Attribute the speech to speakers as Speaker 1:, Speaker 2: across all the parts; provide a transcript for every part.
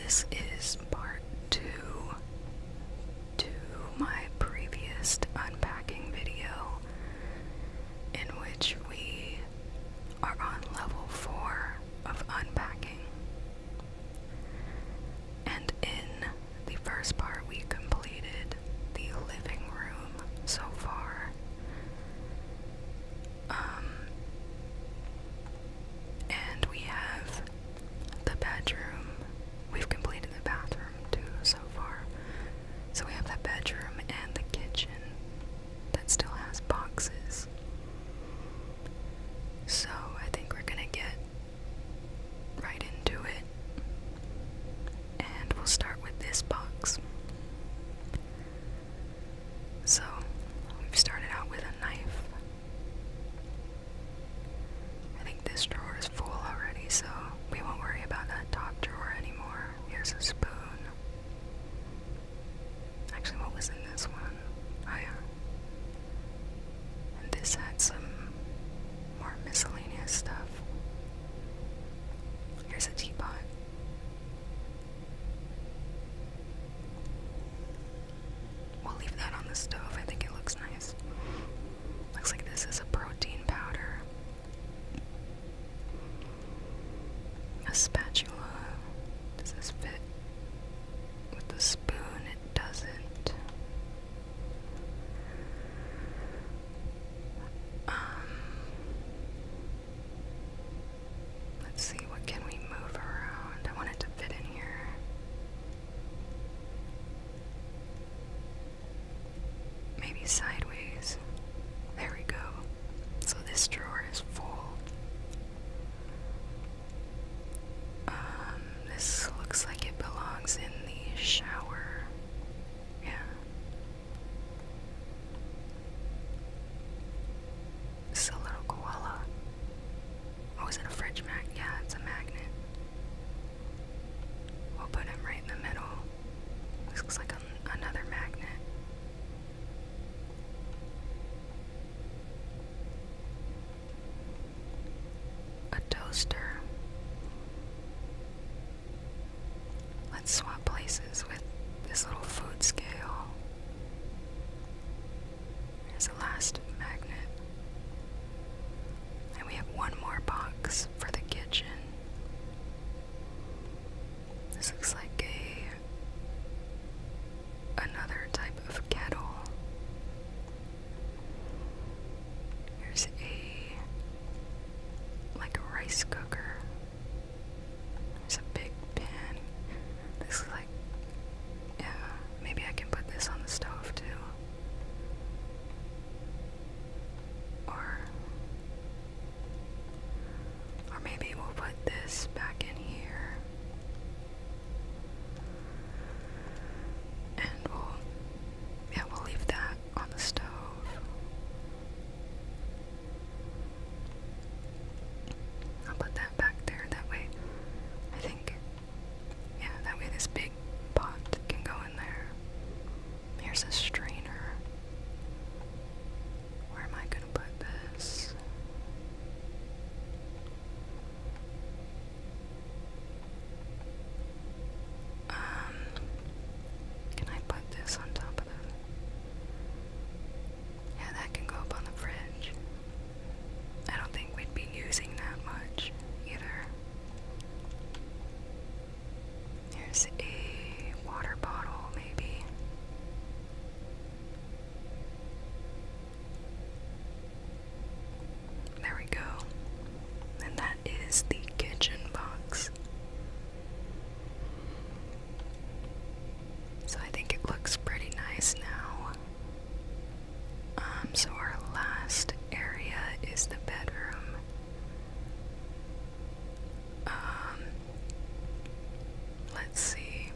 Speaker 1: this is part 2 to my previous unpacking video, in which we are on level 4 of unpacking. And in the first part, we completed the living room so far. And we have the bedroom. We've completed the bathroom too so far. So we have the bedroom and the kitchen that still has boxes. So I think we're gonna get right into it. And we'll start with this box. So we've started out with a knife. I think this drawer is full already, so we won't worry about that top drawer anymore. Here's a spoon. Actually, what was in this one? Oh yeah. And this had some more miscellaneous stuff. Here's a teapot. We'll leave that on the stove. I think it looks nice. Looks like this is a protein powder. A spatula. Does this fit with the spoon? It doesn't. Let's see, what can we move around? I want it to fit in here. Maybe sideways. There we go. So this drawer is full. This looks like it belongs in the shower. Yeah. This is a little koala. Oh, is it a fridge magnet? Yeah, it's a magnet. We'll put him right in the middle. This looks like another magnet. A toaster. Let's swap places with this little food scale. Here's the last magnet. And we have one more box for the kitchen. This looks like another type of kettle. Here's like a rice cooker. There's a big pan. This is like, yeah, maybe I can put this on the stove too. Or maybe we'll put this back in here. And we'll leave that on the stove. I'll put that back there, that way, I think, yeah, that way this big pot can go in there. Here's a strainer. Where am I gonna put this? Can I put this on top of the... Yeah, that can go up on the fridge. I don't think we'd be using that much either. Here's a water bottle, maybe. There we go. And that is the kitchen box. So I think it looks pretty nice now. So our last area is the bedroom. Let's see.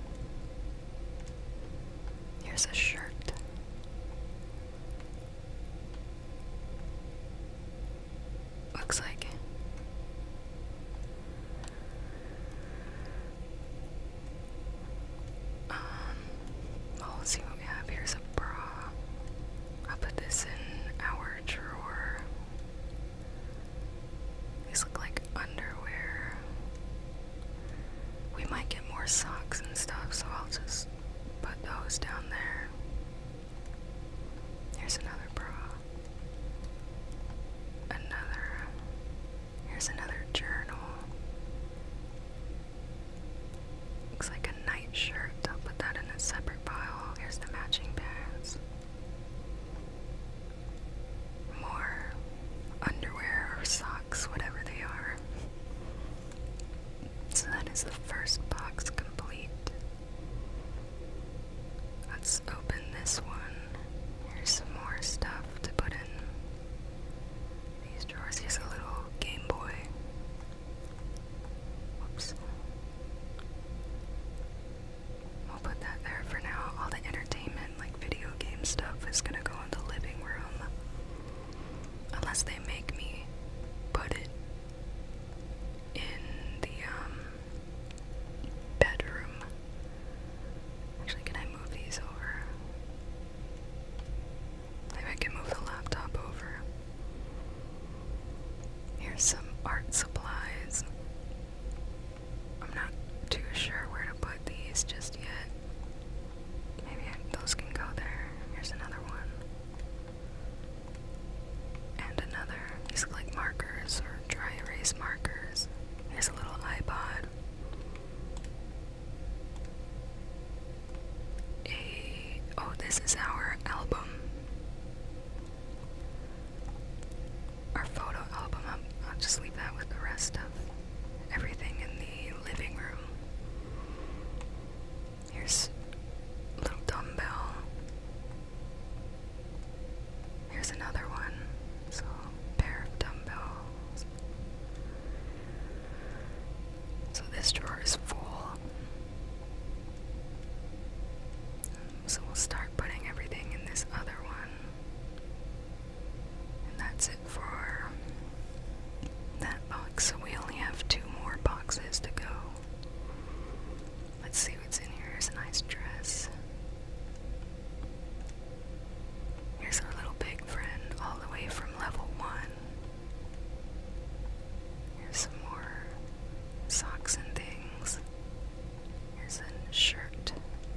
Speaker 1: Here's a shirt. Looks like well, let's see what we have. Here's a bra. I'll put this in our drawer. These look like underwear. We might get more more socks and stuff, so I'll just put those down there. Here's another bra. Here's another journal. Looks like a night shirt. I'll put that in a separate pile. Here's the matching pants. More underwear or socks, whatever they are. So that is the first box complete. Let's open this one. Here's some more stuff to put in these drawers. Here's a little Game Boy. Whoops. I'll put that there for now. All the entertainment, like video game stuff, is gonna go in the living room. Unless they make me put it in the bedroom. Actually, can I move these over? Maybe I can move the laptop over. Here's some art supplies. I'm not too sure where to put these just yet. Maybe those can go there. Here's another one. And another. These look like markers or dry erase markers. Here's a little iPod. Oh, this is our album. Our photo album. I'll just leave that with the rest of everything in the living room. Here's a little dumbbell. Here's another one. So, a pair of dumbbells. So this drawer is full. So we'll start putting everything in this other one. And that's it for that box. So we only have 2 more boxes to go. Let's see what's in here. Here's a nice dress. Here's our little big friend, all the way from level 1. Here's some more socks and things. Here's a shirt.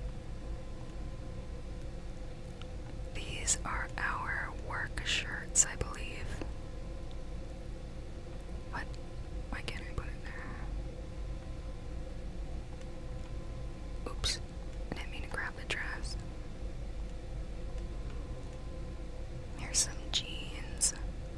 Speaker 1: These are our work shirts, I believe. What? Why can't I put it there? Oops. I didn't mean to grab the dress. Here's some jeans.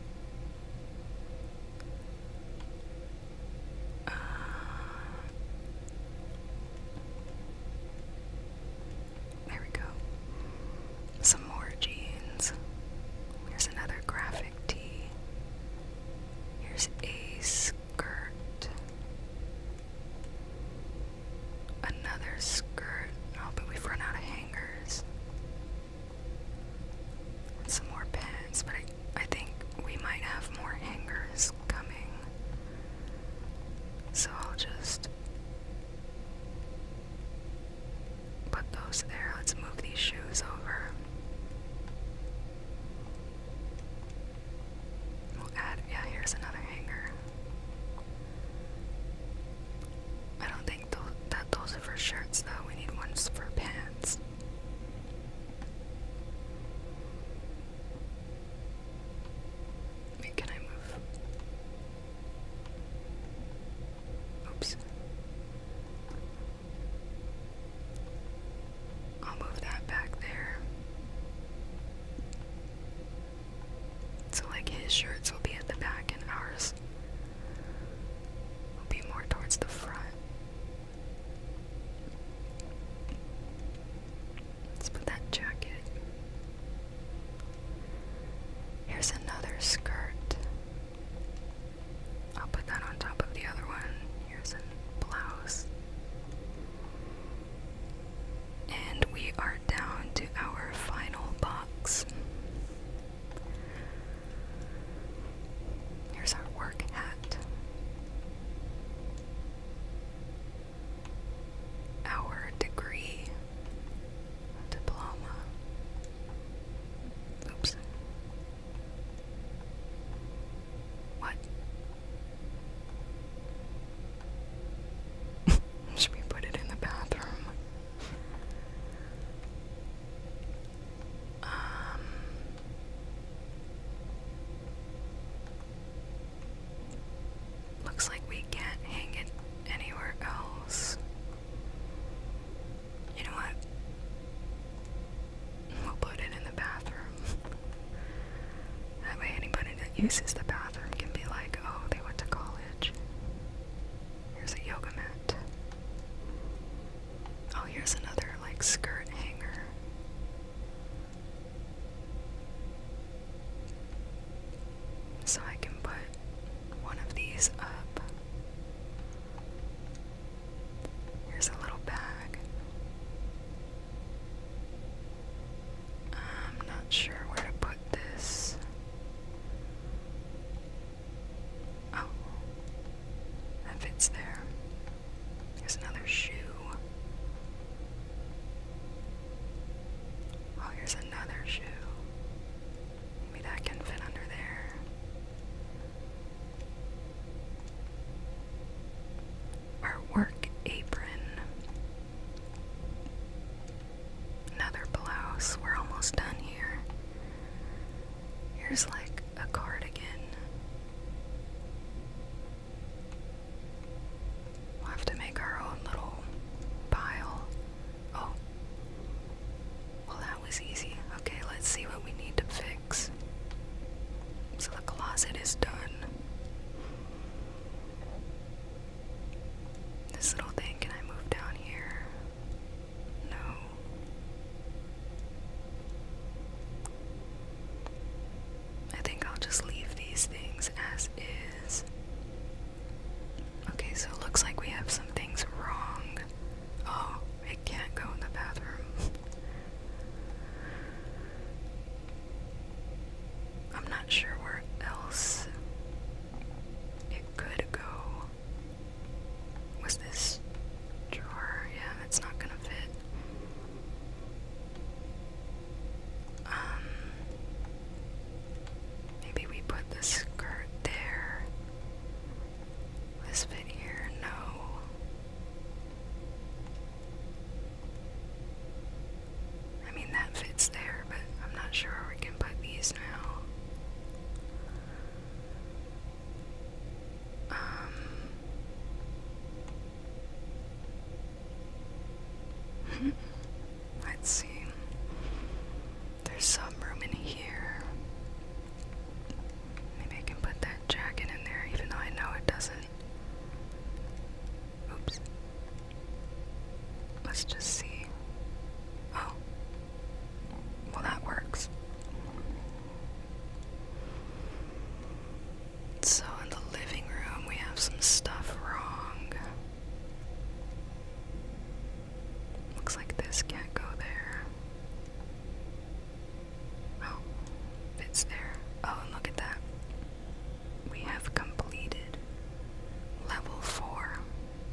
Speaker 1: There we go. Some more jeans. Here's another graphic tee. Here's a skirt. Another skirt. Oh, but we've run out of hangers. And some more pants, but I think we might have more hangers coming. So I'll just put those there. Let's move these shoes over. We'll add, yeah, here's another hanger. I don't think those are for shirts though. We need ones for pants. Wait, can I move? Oops. I'll move that back there. So like his shirts will be at the back and ours will be more towards the front. Let's put that jacket. Here's another skirt. I'll put that on top of the other one. Here's a blouse. And we are down to our final box. uses the bathroom can be like, oh, they went to college. Here's a yoga mat. Oh, here's another, like, skirt hanger. So I can put one of these up. Here's a little bag. I'm not sure where to put this. Oh, that fits there. Here's another shoe. Oh, here's another shoe. Maybe that can fit under there. Our work apron. Another blouse. We're almost done here. Here's like a cardigan. We'll have to make our own little pile. Oh. Well, that was easy. Okay, let's see what we need to fix. So the closet is done. This little thing, can I move down here? No. I think I'll just leave these things as is. Okay, so it looks like we have some things wrong. Oh, it can't go in the bathroom. I'm not sure where else it could go. Was this drawer? Yeah, that's not gonna fit. Maybe we put the skirt there. This fit here? No. I mean, that fits there, but I'm not sure where we can put these now. Let's see. There's some room in here. Maybe I can put that jacket in there, even though I know it doesn't. Oops. Let's just see. Oh. Well, that works. So in the living room, we have some stuff wrong. Looks like this can't go there. Oh, fits there. Oh, and look at that. We have completed level 4.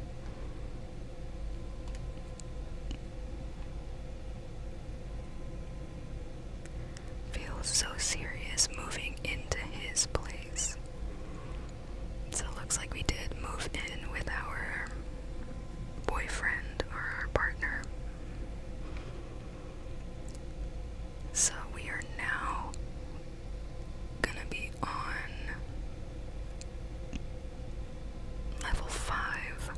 Speaker 1: Feels so serious moving into his place. So it looks like we did move in with our boyfriend or our partner. So we are now gonna be on level 5.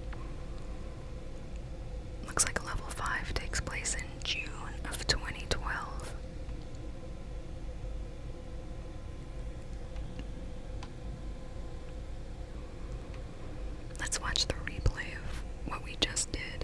Speaker 1: Looks like level 5 takes place in June of 2012. Let's watch the replay of what we just did.